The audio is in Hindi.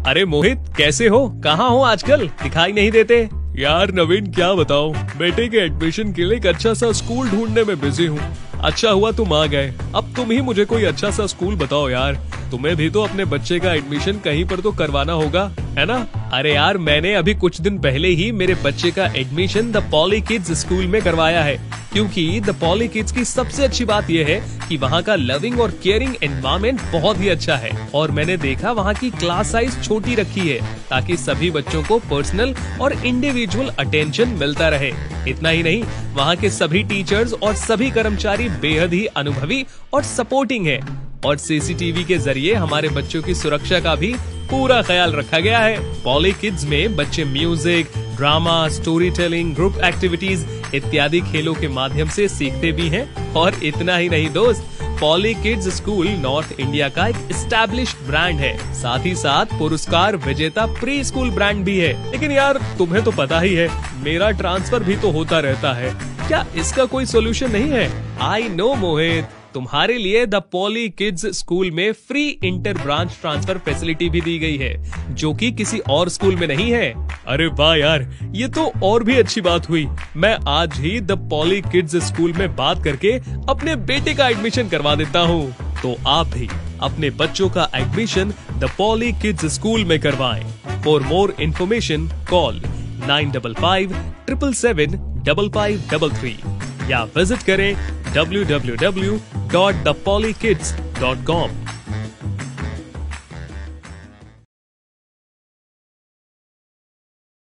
अरे मोहित, कैसे हो? कहाँ हो आजकल? दिखाई नहीं देते। यार नवीन, क्या बताऊं, बेटे के एडमिशन के लिए एक अच्छा सा स्कूल ढूंढने में बिजी हूँ। अच्छा हुआ तुम आ गए। अब तुम ही मुझे कोई अच्छा सा स्कूल बताओ यार। तुम्हें भी तो अपने बच्चे का एडमिशन कहीं पर तो करवाना होगा, है ना? अरे यार, मैंने अभी कुछ दिन पहले ही मेरे बच्चे का admission the Poly Kids school में करवाया है, क्योंकि द पॉली किड्स की सबसे अच्छी बात यह है कि वहाँ का लविंग और केयरिंग एनवायरनमेंट बहुत ही अच्छा है। और मैंने देखा वहाँ की क्लास साइज छोटी रखी है ताकि सभी बच्चों को पर्सनल और इंडिविजुअल अटेंशन मिलता रहे। इतना ही नहीं, वहाँ के सभी टीचर्स और सभी कर्मचारी बेहद ही अनुभवी और सपोर्टिंग है। और सीसीटीवी के जरिए हमारे बच्चों की सुरक्षा का भी पूरा ख्याल रखा गया है। पॉली किड्स में बच्चे music, drama, story telling, group activities इत्यादि खेलों के माध्यम से सीखते भी हैं। और इतना ही नहीं दोस्त, Poly Kids school North India का एक एस्टैब्लिश्ड ब्रांड है। साथ ही साथ पुरस्कार विजेता प्री स्कूल ब्रांड भी है। लेकिन यार, तुम्हें तो पता ही है, मेरा ट्रांसफर भी तो होता रहता है। क्या इसका कोई सोल्यूशन नहीं है? आई नो मोहित, तुम्हारे लिए द पॉली किड्स स्कूल में free inter branch transfer facility भी दी गई है, जो कि किसी और स्कूल में नहीं है। अरे वाह यार, ये तो और भी अच्छी बात हुई। मैं आज ही द पॉली किड्स स्कूल में बात करके अपने बेटे का एडमिशन करवा देता हूँ। तो आप भी अपने बच्चों का admission the Poly Kids school में करवाएं। फॉर मोर इन्फॉर्मेशन कॉल 9557775533 या विजिट करें www.thepolykids.com।